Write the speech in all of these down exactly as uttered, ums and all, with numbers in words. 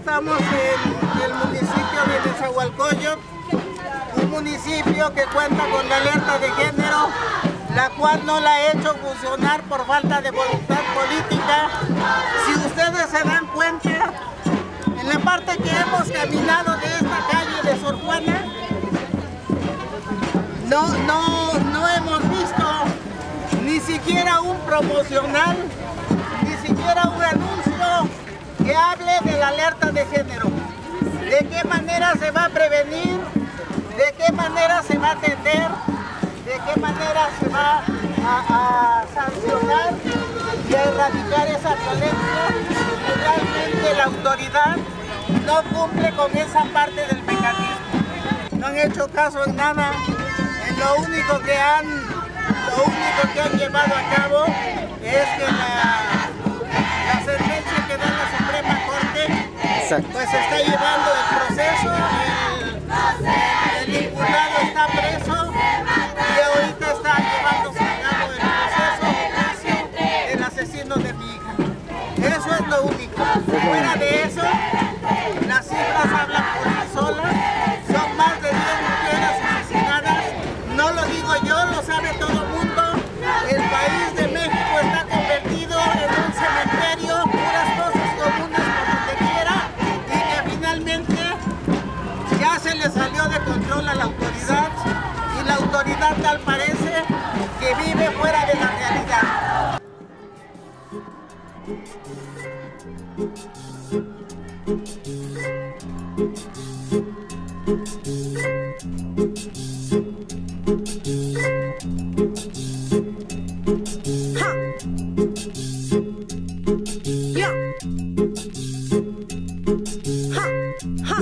estamos en el municipio de Nezahualcóyotl, un municipio que cuenta con la alerta de género, la cual no la ha hecho funcionar por falta de voluntad política. Si ustedes se dan cuenta, en la parte que hemos caminado de esta calle de Sor Juana, no, no, no hemos visto ni siquiera un promocional, ni siquiera un anuncio que hable de la alerta de género. ¿De qué manera se va a prevenir? ¿De qué manera se va a atender? ¿De qué manera se va a, a sancionar y a erradicar esa violencia? Y realmente la autoridad no cumple con esa parte del mecanismo. No han hecho caso en nada. En lo único que han, lo único que han llevado a cabo es que la, la sentencia que da la Suprema Corte, exacto, pues se está llevando el proceso. El, el imputado está preso y ahorita está llevándose a cabo el proceso del asesino de mi hija. Eso es lo único. Fuera de eso, las cifras hablan por sí solas. Son más de diez mujeres asesinadas. No lo digo yo, lo sabe todo el mundo. El país de México está convertido en un cementerio, puras cosas comunes por donde quiera, y que finalmente ya se le salió de control a la autoridad, y la autoridad tal parece que vive fuera de la realidad. ¡Ja! ¡Ya! ¡Ja! ¡Ja!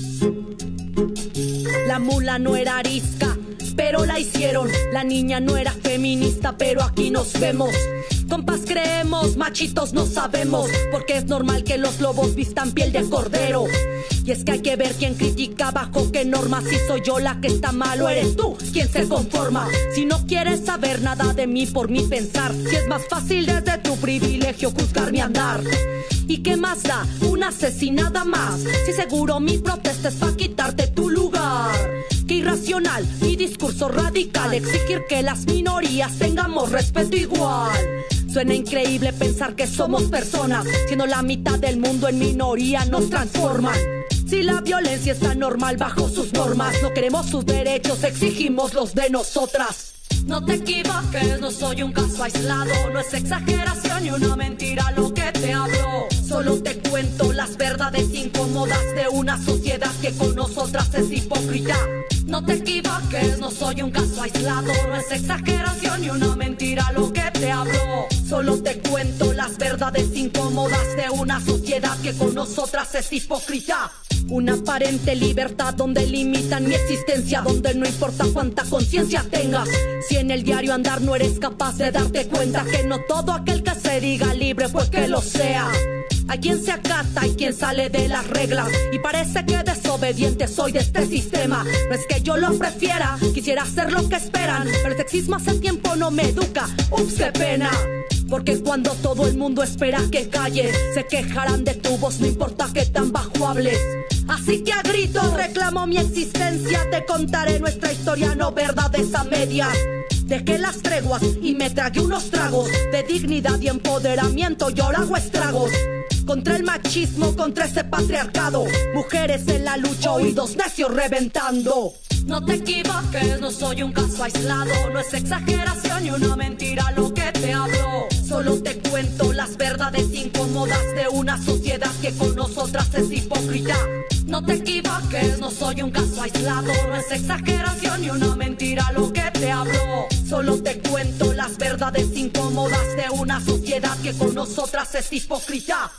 La mula no era arisca, pero la hicieron. La niña no era feminista, pero aquí nos vemos. Compas creemos, machitos no sabemos, porque es normal que los lobos vistan piel de cordero. Y es que hay que ver quién critica bajo qué normas. Si soy yo la que está mal o eres tú quien se conforma. Si no quieres saber nada de mí por mi pensar, si es más fácil desde tu privilegio juzgar mi andar. ¿Y qué más da? Una asesinada más. Si seguro mi protesta es pa' quitarte tu lugar. Qué irracional, mi discurso radical, exigir que las minorías tengamos respeto igual. Suena increíble pensar que somos personas, siendo la mitad del mundo en minoría nos transforman. Si la violencia está normal bajo sus normas, no queremos sus derechos, exigimos los de nosotras. No te equivoques, no soy un caso aislado, no es exageración ni una mentira lo que te hablo. Solo te cuento las verdades incómodas de una sociedad que con nosotras es hipócrita. No te equivoques, no soy un caso aislado, no es exageración ni una mentira lo que te hablo. Solo te cuento las verdades incómodas de una sociedad que con nosotras es hipócrita. Una aparente libertad donde limitan mi existencia, donde no importa cuánta conciencia tengas. Si en el diario andar no eres capaz de darte cuenta que no todo aquel que se diga libre pues que lo sea. Hay quien se acata y quien sale de las reglas, y parece que desobediente soy de este sistema. No es que yo lo prefiera, quisiera hacer lo que esperan, pero el sexismo hace tiempo no me educa. Ups, qué pena. Porque cuando todo el mundo espera que calles, se quejarán de tu voz, no importa que tan bajo hables. Así que a gritos reclamo mi existencia, te contaré nuestra historia, no verdades a medias. Dejé las treguas y me tragué unos tragos de dignidad y empoderamiento, y ahora hago estragos contra el machismo, contra ese patriarcado. Mujeres en la lucha, oídos necios reventando. No te equivoques, no soy un caso aislado, no es exageración ni una mentira lo que te hablo. Solo te cuento las verdades incómodas de una sociedad que con nosotras es hipócrita. No te equivoques, no soy un caso aislado, no es exageración ni una mentira lo que te hablo. Solo te cuento las verdades incómodas de una sociedad que con nosotras es hipócrita.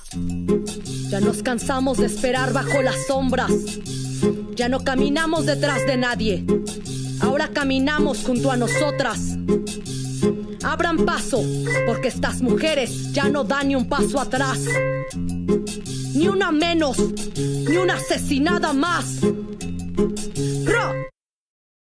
Ya nos cansamos de esperar bajo las sombras, ya no caminamos detrás de nadie, ahora caminamos junto a nosotras. Abran paso, porque estas mujeres ya no dan ni un paso atrás. Ni una menos, ni una asesinada más. ¡Ra!